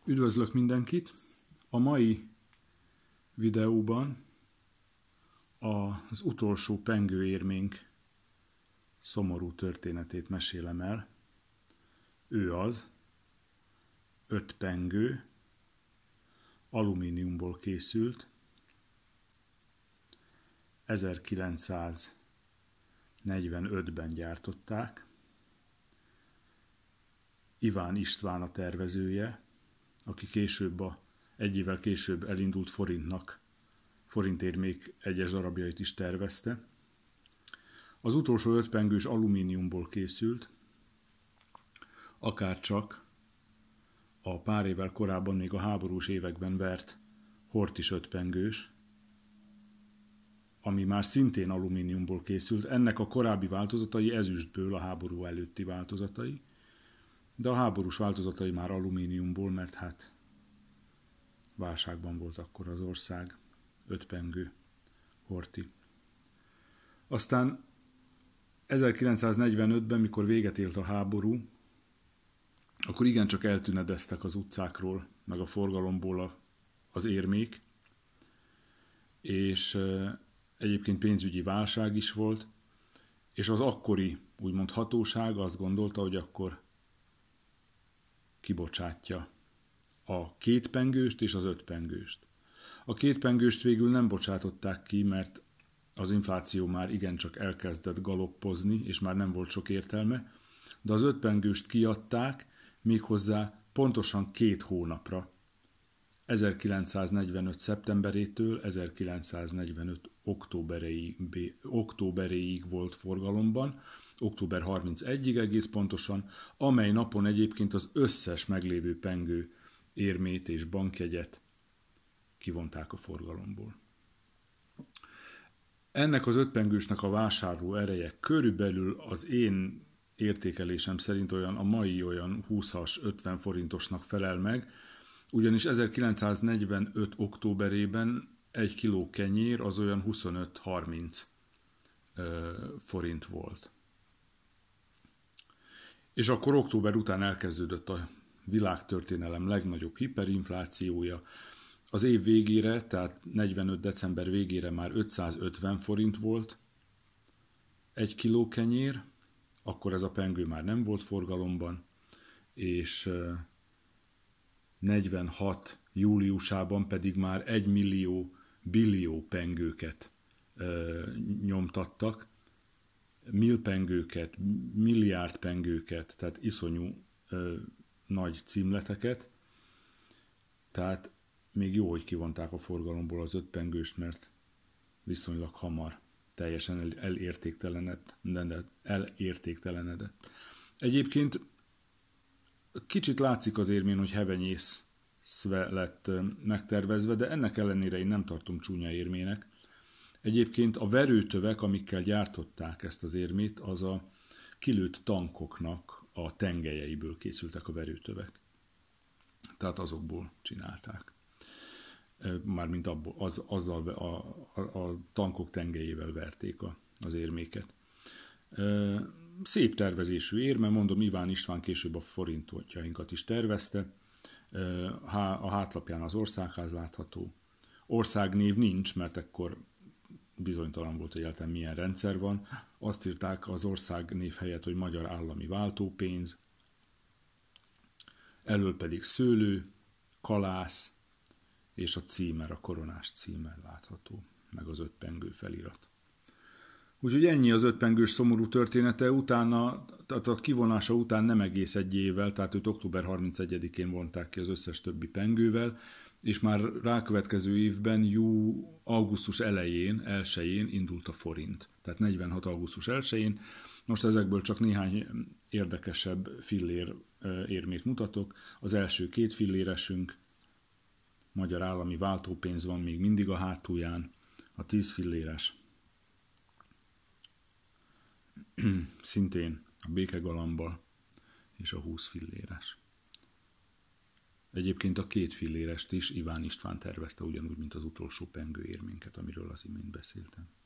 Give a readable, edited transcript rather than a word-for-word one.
Üdvözlök mindenkit! A mai videóban az utolsó pengőérménk szomorú történetét mesélem el. Ő az 5 pengő, alumíniumból készült, 1945-ben gyártották. Iván István a tervezője, aki egy évvel később elindult forintérmék egyes darabjait is tervezte. Az utolsó 5 pengős alumíniumból készült, akárcsak a pár évvel korábban, még a háborús években vert Hort is 5 pengős, ami már szintén alumíniumból készült. Ennek a korábbi változatai ezüstből, a háború előtti változatai, de a háborús változatai már alumíniumból, mert hát válságban volt akkor az ország. 5 pengő, Horti. Aztán 1945-ben, mikor véget ért a háború, akkor igencsak eltűnedeztek az utcákról, meg a forgalomból az érmék, és egyébként pénzügyi válság is volt, és az akkori, úgymond hatóság azt gondolta, hogy akkor kibocsátja a 2 pengőst és az 5 pengőst. A 2 pengőst végül nem bocsátották ki, mert az infláció már igencsak elkezdett galoppozni, és már nem volt sok értelme, de az 5 pengőst kiadták, méghozzá pontosan 2 hónapra. 1945. szeptemberétől 1945. októberéig volt forgalomban, október 31-ig egész pontosan, amely napon egyébként az összes meglévő pengő érmét és bankjegyet kivonták a forgalomból. Ennek az 5 pengősnek a vásárló ereje körülbelül az én értékelésem szerint a mai 20-as, 50 forintosnak felel meg, ugyanis 1945. októberében 1 kiló kenyér az olyan 25-30 forint volt. És akkor október után elkezdődött a világtörténelem legnagyobb hiperinflációja. Az év végére, tehát 45. december végére már 550 forint volt 1 kiló kenyér, akkor ez a pengő már nem volt forgalomban, és 46. júliusában pedig már 1 millió billió pengőket nyomtattak, millpengőket, milliárd pengőket, tehát iszonyú nagy címleteket. Tehát még jó, hogy kivonták a forgalomból az 5 pengőst, mert viszonylag hamar teljesen elértéktelenedett. Egyébként kicsit látszik az érmén, hogy hevenyészve lett megtervezve, de ennek ellenére én nem tartom csúnya érmének. Egyébként a verőtövek, amikkel gyártották ezt az érmét, az a kilőtt tankoknak a tengelyeiből készültek a verőtövek. Tehát azokból csinálták. Mármint azzal a tankok tengelyével verték az érméket. Szép tervezésű érme, mondom, Iván István később a forintjainkat is tervezte. A hátlapján az országház látható. Országnév nincs, mert ekkor bizonytalan volt, hogy egyáltalán milyen rendszer van. Azt írták az országnév helyett, hogy Magyar Állami Váltópénz. Elől pedig szőlő, kalász, és a címer, a koronás címer látható, meg az 5 pengő felirat. Úgyhogy ennyi az 5 pengős szomorú története. Utána, tehát a kivonása után nem egész 1 évvel, tehát őt október 31-én vonták ki az összes többi pengővel, és már rákövetkező évben augusztus 1-én indult a forint. Tehát 46. augusztus 1-én. Most ezekből csak néhány érdekesebb fillér érmét mutatok. Az első 2 filléresünk, Magyar Állami Váltópénz van még mindig a hátulján, a 10 filléres szintén a békegalambal, és a 20 filléres. Egyébként a 2 fillérest is Iván István tervezte, ugyanúgy, mint az utolsó pengőérménket, amiről az imént beszéltem.